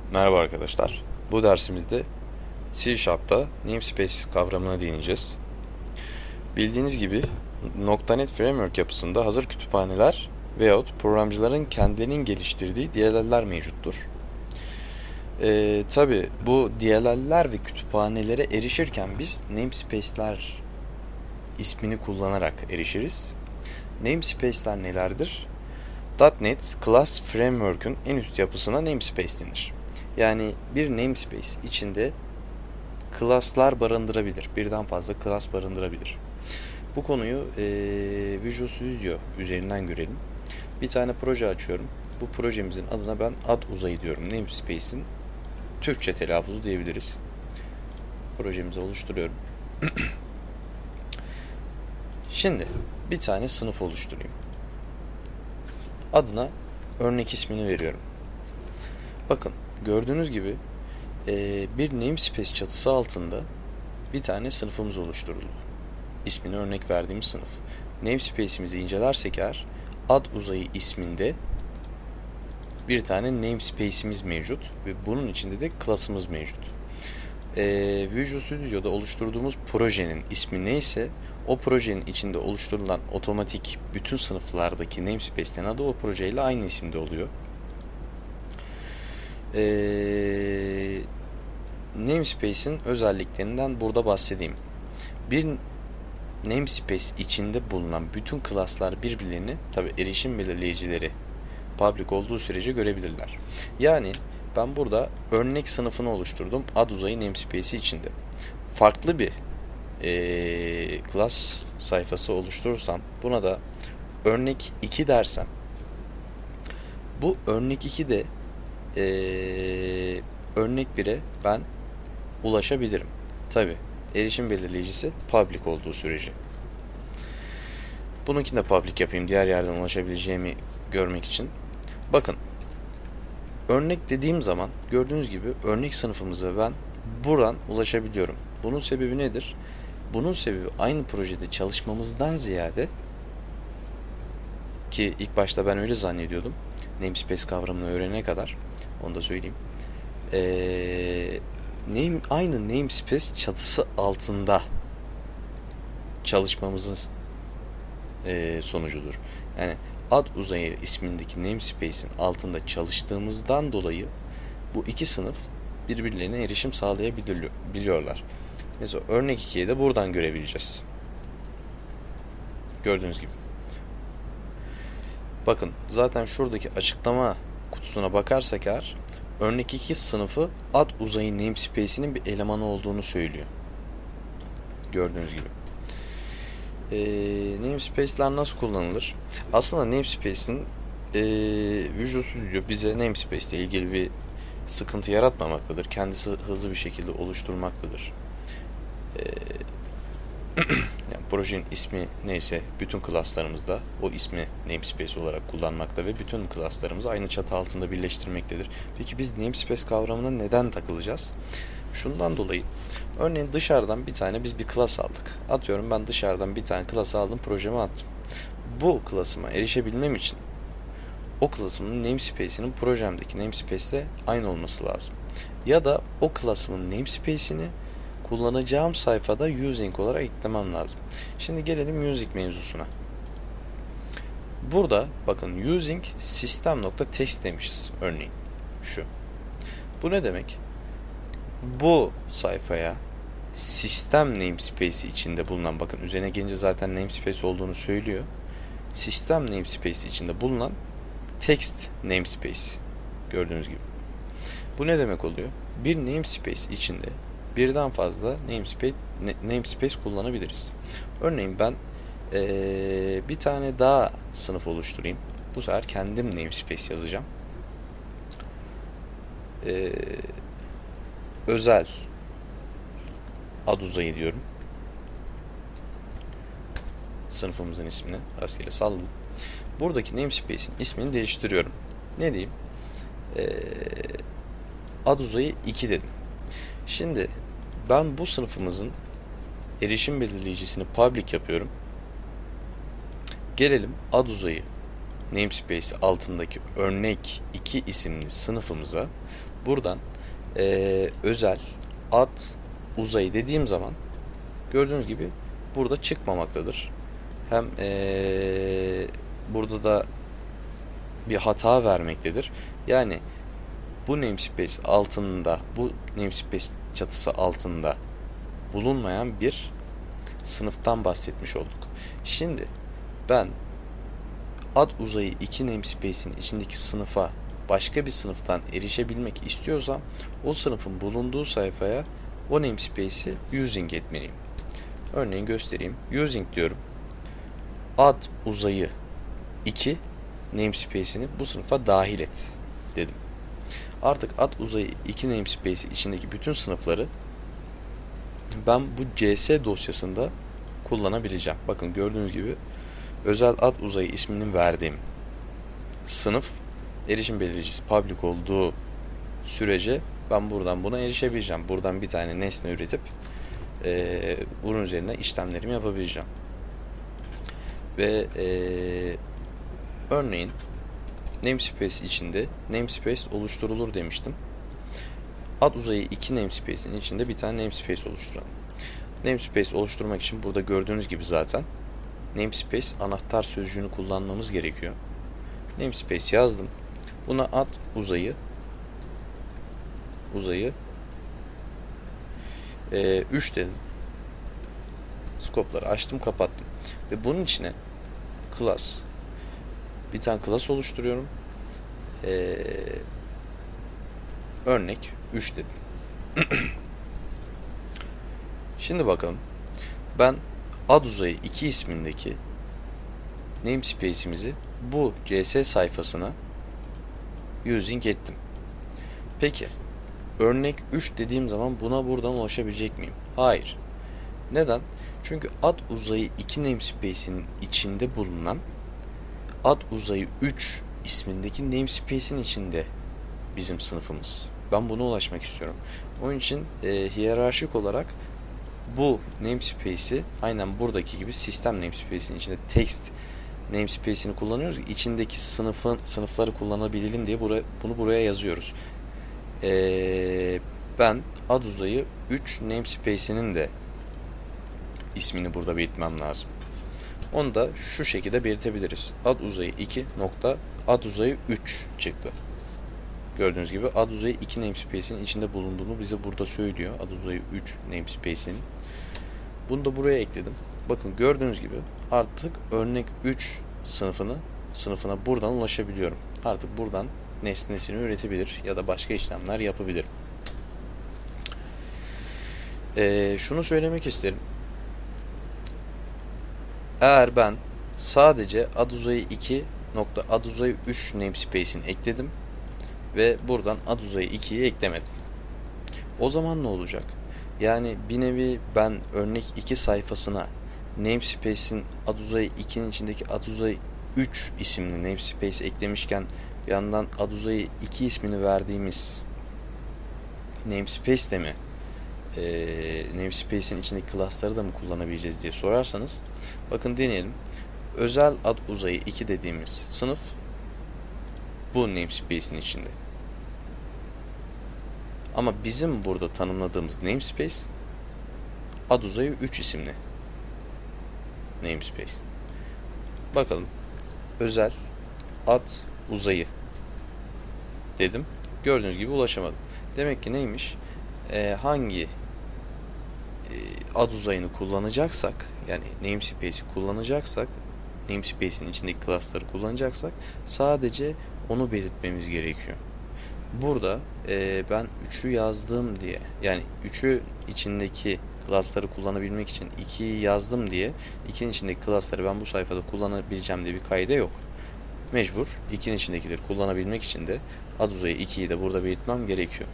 Merhaba arkadaşlar. Bu dersimizde C Sharp'ta namespace kavramına değineceğiz. Bildiğiniz gibi .NET Framework yapısında hazır kütüphaneler veyahut programcıların kendilerinin geliştirdiği DLL'ler mevcuttur. Tabi bu DLL'ler ve kütüphanelere erişirken biz namespace'ler ismini kullanarak erişiriz. Namespace'ler nelerdir? .NET Class Framework'ün en üst yapısına namespace denir. Yani bir namespace içinde class'lar barındırabilir. Birden fazla class barındırabilir. Bu konuyu Visual Studio üzerinden görelim. Bir tane proje açıyorum. Bu projemizin adına ben ad uzayı diyorum. Namespace'in Türkçe telaffuzu diyebiliriz. Projemizi oluşturuyorum. Şimdi bir tane sınıf oluşturayım. Adına örnek ismini veriyorum. Bakın gördüğünüz gibi bir namespace çatısı altında bir tane sınıfımız oluşturuldu. İsmini örnek verdiğimiz sınıf. Namespace'imizi incelersek eğer ad uzayı isminde bir tane namespace'imiz mevcut ve bunun içinde de class'ımız mevcut. Visual Studio'da oluşturduğumuz projenin ismi neyse o projenin içinde oluşturulan otomatik bütün sınıflardaki namespace'lerin adı o projeyle aynı isimde oluyor. Namespace'in özelliklerinden burada bahsedeyim. Bir namespace içinde bulunan bütün class'lar birbirlerini, tabi erişim belirleyicileri public olduğu sürece görebilirler. Yani ben burada örnek sınıfını oluşturdum ad uzayı namespace'i içinde. Farklı bir class sayfası oluşturursam buna da örnek 2 dersem bu örnek 2 de örnek 1'e ben ulaşabilirim. Tabi erişim belirleyicisi public olduğu sürece. Bununkini de public yapayım diğer yerden ulaşabileceğimi görmek için. Bakın örnek dediğim zaman gördüğünüz gibi örnek sınıfımıza ben buradan ulaşabiliyorum. Bunun sebebi nedir? Bunun sebebi aynı projede çalışmamızdan ziyade, ki ilk başta ben öyle zannediyordum namespace kavramını öğrenene kadar, onu da söyleyeyim. Aynı namespace çatısı altında çalışmamızın sonucudur. Yani ad uzayı ismindeki namespace'in altında çalıştığımızdan dolayı bu iki sınıf birbirlerine erişim sağlayabiliyorlar. Mesela örnek 2'yi de buradan görebileceğiz. Gördüğünüz gibi. Bakın zaten şuradaki açıklama kutusuna bakarsak eğer örnek 2 sınıfı ad uzayı namespace'inin bir elemanı olduğunu söylüyor. Gördüğünüz gibi. Namespace'ler nasıl kullanılır? Aslında namespace'in Visual Studio bize namespace ile ilgili bir sıkıntı yaratmamaktadır. Kendisi hızlı bir şekilde oluşturmaktadır. Yani projenin ismi neyse bütün class'larımızda o ismi namespace olarak kullanmakta ve bütün class'larımızı aynı çatı altında birleştirmektedir. Peki biz namespace kavramına neden takılacağız? Şundan dolayı, örneğin dışarıdan biz bir class aldık. Atıyorum ben dışarıdan bir tane class aldım, projeme attım. Bu class'ıma erişebilmem için o class'ımın namespace'inin projemdeki namespace ile aynı olması lazım. Ya da o class'ımın namespace'ini kullanacağım sayfada using olarak eklemem lazım. Şimdi gelelim using mevzusuna. Burada bakın using system.text demişiz örneğin. Şu. Bu ne demek? Bu sayfaya sistem namespace içinde bulunan, bakın üzerine gelince zaten namespace olduğunu söylüyor. Sistem namespace içinde bulunan text namespace. Gördüğünüz gibi. Bu ne demek oluyor? Bir namespace içinde birden fazla namespace kullanabiliriz. Örneğin ben bir tane daha sınıf oluşturayım. Bu sefer kendim namespace yazacağım. Özel ad uzayı diyorum. Sınıfımızın ismini rastgele salladım. Buradaki namespace'in ismini değiştiriyorum. Ne diyeyim? Ad uzayı 2 dedim. Şimdi ben bu sınıfımızın erişim belirleyicisini public yapıyorum. Gelelim ad uzayı namespace altındaki örnek 2 isimli sınıfımıza buradan özel ad uzayı dediğim zaman gördüğünüz gibi burada çıkmamaktadır. Hem burada da bir hata vermektedir. Yani bu namespace altında, bu namespace çatısı altında bulunmayan bir sınıftan bahsetmiş olduk. Şimdi ben ad uzayı 2 namespace'in içindeki sınıfa başka bir sınıftan erişebilmek istiyorsam o sınıfın bulunduğu sayfaya o namespace'i using etmeliyim. Örneğin göstereyim. Using diyorum. Ad uzayı 2 namespace'ini bu sınıfa dahil et dedim. Artık ad uzayı 2 namespace içindeki bütün sınıfları ben bu CS dosyasında kullanabileceğim. Bakın gördüğünüz gibi özel ad uzayı isminin verdiğim sınıf erişim belirleyicisi public olduğu sürece ben buradan buna erişebileceğim. Buradan bir tane nesne üretip bunun üzerine işlemlerimi yapabileceğim. Ve örneğin namespace içinde namespace oluşturulur demiştim. Ad uzayı 2 namespace'in içinde bir tane namespace oluşturalım. Namespace oluşturmak için burada gördüğünüz gibi zaten namespace anahtar sözcüğünü kullanmamız gerekiyor. Namespace yazdım. Buna ad uzayı 3 dedim. Scope'ları açtım, kapattım. Ve bunun içine bir tane class oluşturuyorum. Örnek 3 dedim. Şimdi bakalım. Ben ad uzayı 2 ismindeki namespace'imizi bu CS sayfasına using ettim. Peki örnek 3 dediğim zaman buna buradan ulaşabilecek miyim? Hayır. Neden? Çünkü ad uzayı 2 namespace'in içinde bulunan ad uzayı 3 ismindeki namespace'in içinde bizim sınıfımız. Ben buna ulaşmak istiyorum. Onun için hiyerarşik olarak bu namespace'i aynen buradaki gibi sistem namespace'in içinde text namespace'ini kullanıyoruz. İçindeki sınıfları kullanabilelim diye bunu buraya yazıyoruz. Ben ad uzayı 3 namespace'inin de ismini burada belirtmem lazım. Onu da şu şekilde belirtebiliriz. Ad uzayı 2 nokta ad uzayı 3 çıktı. Gördüğünüz gibi ad uzayı 2 namespace'in içinde bulunduğunu bize burada söylüyor. Ad uzayı 3 namespace'in. Bunu da buraya ekledim. Bakın gördüğünüz gibi artık örnek 3 sınıfına buradan ulaşabiliyorum. Artık buradan nesnesini üretebilir ya da başka işlemler yapabilirim. Şunu söylemek isterim. Eğer ben sadece ad uzayı 2 nokta ad uzayı 3 namespace'ini ekledim ve buradan ad uzayı 2'yi eklemedim. O zaman ne olacak? Yani bir nevi ben örnek 2 sayfasına namespace'in ad uzayı 2'nin içindeki ad uzayı 3 isimli namespace eklemişken bir yandan ad uzayı 2 ismini verdiğimiz namespace de mi namespace'in içindeki class'ları da mı kullanabileceğiz diye sorarsanız bakın deneyelim. Özel ad uzayı 2 dediğimiz sınıf bu namespace'in içinde. Ama bizim burada tanımladığımız namespace ad uzayı 3 isimli namespace. Bakalım. Özel ad uzayı dedim. Gördüğünüz gibi ulaşamadım. Demek ki neymiş? Hangi ad uzayını kullanacaksak, yani namespace'i kullanacaksak, namespace'in içindeki class'ları kullanacaksak sadece onu belirtmemiz gerekiyor. Burada ben 3'ü yazdım diye, yani 3'ü içindeki class'ları kullanabilmek için 2'yi yazdım diye 2'nin içindeki class'ları ben bu sayfada kullanabileceğim diye bir kaide yok. Mecbur 2'nin içindekileri kullanabilmek için de ad uzayı 2'yi de burada belirtmem gerekiyor.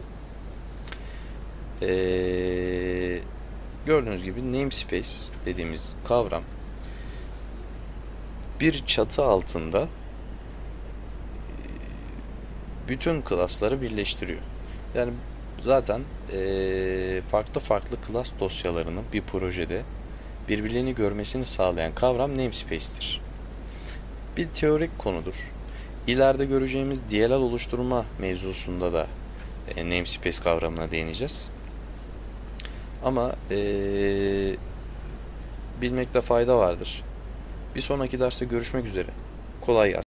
Gördüğünüz gibi namespace dediğimiz kavram bir çatı altında bütün class'ları birleştiriyor. Yani zaten farklı farklı class dosyalarını bir projede birbirlerini görmesini sağlayan kavram namespace'tir. bir teorik konudur. İleride göreceğimiz DLL oluşturma mevzusunda da namespace kavramına değineceğiz. Ama bilmekte fayda vardır. Bir sonraki derste görüşmek üzere. Kolay gelsin.